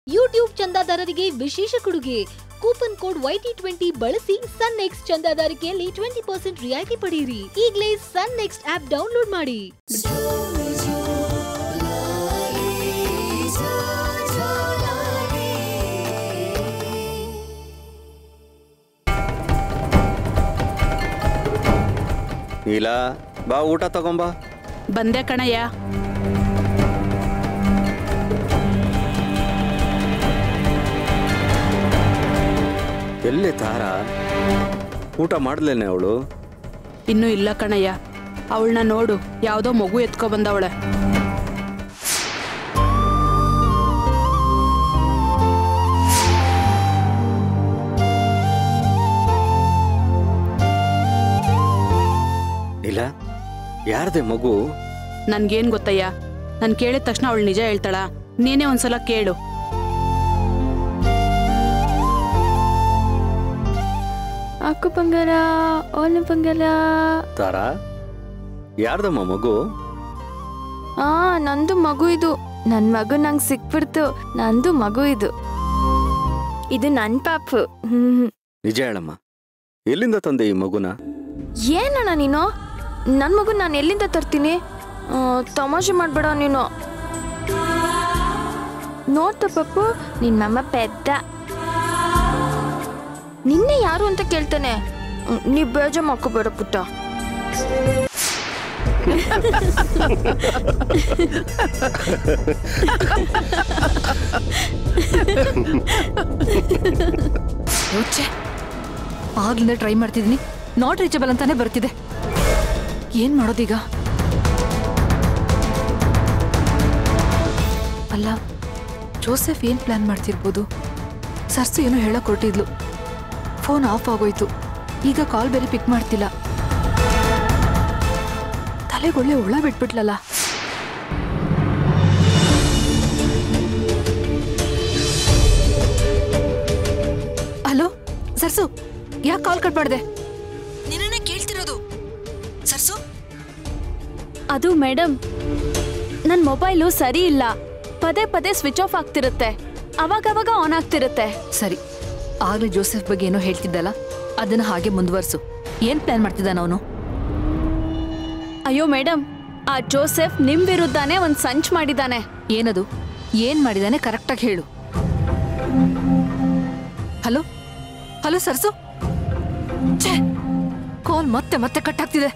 YouTube ಚಂದಾದಾರರಿಗೆ ವಿಶೇಷ ಕೊಡುಗೆ coupon code YT20 ಬಳಸಿ ಸನ್ ನೆಕ್ಸ್ಟ್ ಚಂದಾದಾರಿಕೆಯಲ್ಲಿ 20% ರಿಯಾಯಿತಿ ಪಡೆಯಿರಿ. ಈಗಲೇ ಸನ್ ನೆಕ್ಸ್ಟ್ ಆಪ್ ಡೌನ್ಲೋಡ್ ಮಾಡಿ. ಇಲ್ಲ ಬಾ ಊಟ ತಗೊಂಬಾ. ಬಂದೆ ಕಣಯ್ಯ. ಎಲ್ಲಿ ತಾರ ಊಟ ಮಾಡ್ಲೇನೆ ಅವಳು? ಇನ್ನೂ ಇಲ್ಲ ಕಣಯ್ಯ. ಅವಳನ್ನ ನೋಡು, ಯಾವುದೋ ಮಗು ಎತ್ಕೊ ಬಂದವಳೆ. ಇಲ್ಲ ಯಾರದೇ ಮಗು? ನನ್ಗೇನ್ ಗೊತ್ತಯ್ಯ. ನಾನು ಕೇಳಿದ ತಕ್ಷಣ ಅವಳು ನಿಜ ಹೇಳ್ತಾಳ? ನೀನೇ ಒಂದ್ಸಲ ಕೇಳು. ಅಕ್ಕ ಬಂಗಾರ, ಓನು ಬಂಗಾರ. ತಾರಾ, ಯಾರ್ದಮ್ಮ ಮಗು? ನಂದು ಮಗು ಇದು. ನನ್ ಮಗು ನಂಗೆ ಸಿಕ್ಬಿಡ್ತು. ನಂದು ಮಗು ಇದು. ಇದು ನನ್ ಪಾಪು. ನಿಜ ಹೇಳಮ್ಮ, ಎಲ್ಲಿಂದ ತಂದೆ ಈ ಮಗುನ? ಏನಣ್ಣ ನೀನು? ನನ್ ಮಗು ನಾನು ಎಲ್ಲಿಂದ ತರ್ತೀನಿ? ತಮಾಷೆ ಮಾಡ್ಬೇಡ ನೀನು. ನೋಡ್ತ ಪಪ್ಪು, ನಿನ್ನಮ್ಮ ಪೆದ್ದ. ನಿನ್ನೆ ಯಾರು ಅಂತ ಕೇಳ್ತಾನೆ. ನೀ ಬೇಜ ಮಾಡ್ಕೋಬೇಡ ಪುಟ್ಟ. ಆಗ್ಲಿಂದ ಟ್ರೈ ಮಾಡ್ತಿದ್ದೀನಿ, ನಾಟ್ ರೀಚಬಲ್ ಅಂತಾನೆ ಬರ್ತಿದೆ. ಏನ್ ಮಾಡೋದೀಗ? ಅಲ್ಲ, ಜೋಸೆಫ್ ಏನ್ ಪ್ಲಾನ್ ಮಾಡ್ತಿರ್ಬೋದು? ಸರ್ಸು ಏನೋ ಹೇಳಕ್ ಹೊರಟಿದ್ಲು. ಫೋನ್ ಆಫ್ ಆಗೋಯ್ತು. ಈಗ ಕಾಲ್ ಬೇರೆ ಪಿಕ್ ಮಾಡ್ತಿಲ್ಲ. ತಲೆಗೊಳ್ಳೆ ಹುಳ ಬಿಟ್ಬಿಟ್ಲಲ್ಲ. ಹಲೋ ಸರ್ಸು, ಯಾಕೆ ಕಾಲ್ ಕಟ್ ಮಾಡಿದೆ? ನಿನ್ನೆ ಕೇಳ್ತಿರೋದು ಸರ್ಸು. ಅದು ಮೇಡಮ್, ನನ್ನ ಮೊಬೈಲು ಸರಿ ಇಲ್ಲ. ಪದೇ ಪದೇ ಸ್ವಿಚ್ ಆಫ್ ಆಗ್ತಿರುತ್ತೆ, ಅವಾಗವಾಗ ಆನ್ ಆಗ್ತಿರುತ್ತೆ. ಸರಿ, ಆಗ್ಲೇ ಜೋಸೆಫ್ ಬಗ್ಗೆ ಏನೋ ಹೇಳ್ತಿದ್ದಲ್ಲ, ಅದನ್ನ ಹಾಗೆ ಮುಂದುವರ್ಸು. ಏನ್ ಪ್ಲಾನ್ ಮಾಡ್ತಿದ್ದಾನ ಅವನು? ಅಯ್ಯೋ ಮೇಡಮ್, ಆ ಜೋಸೆಫ್ ನಿಮ್ ವಿರುದ್ಧನೇ ಒಂದ್ ಸಂಚ್ ಮಾಡಿದಾನೆ. ಏನದು? ಏನ್ ಮಾಡಿದಾನೆ ಕರೆಕ್ಟಾಗಿ ಹೇಳು. ಹಲೋ ಹಲೋ ಸರ್ಸು, ಕಾಲ್ ಮತ್ತೆ ಮತ್ತೆ ಕಟ್ ಆಗ್ತಿದೆ.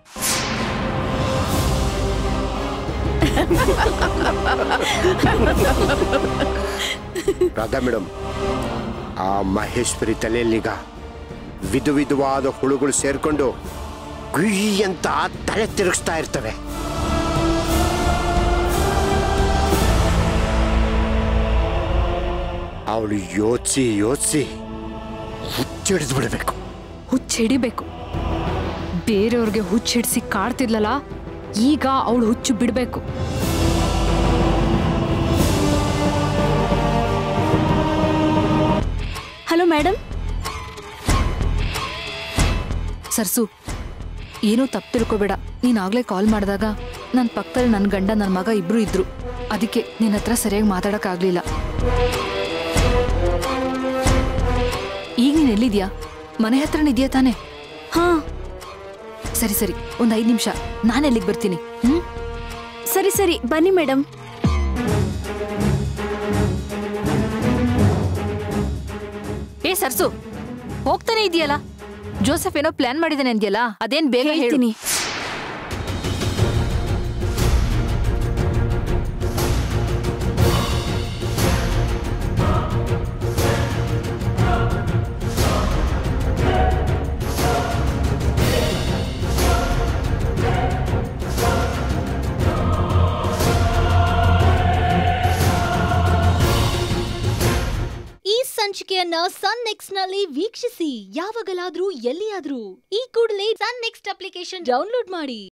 ರಾಧಾ ಮೇಡಮ್, ಆ ಮಹೇಶ್ವರಿ ತಲೆಯಲ್ಲೀಗ ವಿಧವಾದ ಹುಳುಗಳು ಸೇರ್ಕೊಂಡು ಗುಯಿ ಅಂತ ತಲೆ ತಿರುಗಿಸ್ತಾ ಇರ್ತವೆ. ಅವಳು ಯೋಚಿಸಿ ಹುಚ್ಚಿಡಿದು ಬಿಡಬೇಕು. ಹುಚ್ಚಿಡಿಬೇಕು. ಬೇರೆಯವ್ರಿಗೆ ಹುಚ್ಚಿಡಿಸಿ ಕಾಡ್ತಿರ್ಲಲ್ಲ, ಈಗ ಅವಳು ಹುಚ್ಚು ಬಿಡಬೇಕು. Hello madam. ಸರ್ಸು, ಏನೂ ತಪ್ಪು ತಿಳ್ಕೊಬೇಡ. ನೀನಾಗ್ಲೇ ಕಾಲ್ ಮಾಡಿದಾಗ ನನ್ನ ಪಕ್ಕದಲ್ಲಿ ನನ್ನ ಗಂಡ ನನ್ನ ಮಗ ಇಬ್ರು ಇದ್ರು. ಅದಕ್ಕೆ ನಿನ್ನ ಹತ್ರ ಸರಿಯಾಗಿ ಮಾತಾಡೋಕ್ಕಾಗಲಿಲ್ಲ. ಈಗ ನೀನು ಎಲ್ಲಿದ್ಯಾ? ಮನೆ ಹತ್ರನಿದ್ಯಾ ತಾನೆ? ಹಾ ಸರಿ ಸರಿ, ಒಂದು 5 ನಿಮಿಷ, ನಾನು ಎಲ್ಲಿಗೆ ಬರ್ತೀನಿ. ಸರಿ ಸರಿ, ಬನ್ನಿ ಮೇಡಮ್. ಏ ಸರ್ಸು, ಹೋಗ್ತಾನೆ ಇದೆಯಲ್ಲ? ಜೋಸೆಫ್ ಏನೋ ಪ್ಲಾನ್ ಮಾಡಿದಾನೆ ಅಂದ್ಯಲ್ಲ, ಅದೇನ್ ಬೇಗ ಹೇಳ್ತೀನಿ. ಸಂಚಿಕೆಯನ್ನ ಸನ್ ನೆಕ್ಸ್ಟ್ ನಲ್ಲಿ ವೀಕ್ಷಿಸಿ. ಯಾವಾಗಲಾದ್ರೂ ಎಲ್ಲಿಯಾದ್ರೂ ಈ ಕೂಡಲೇ ಸನ್ ನೆಕ್ಸ್ಟ್ ಅಪ್ಲಿಕೇಶನ್ ಡೌನ್ಲೋಡ್ ಮಾಡಿ.